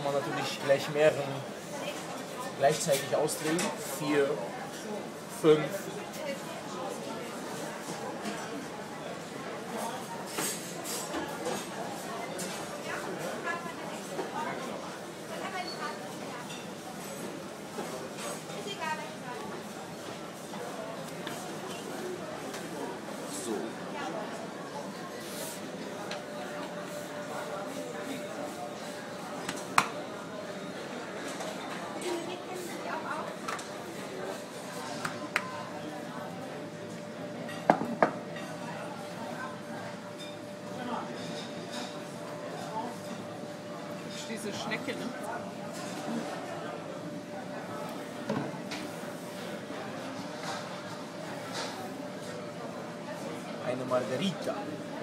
kann man natürlich gleich mehreren gleichzeitig auslegen. 4, 5. So. Diese Schnecke, ne? Eine Margarita.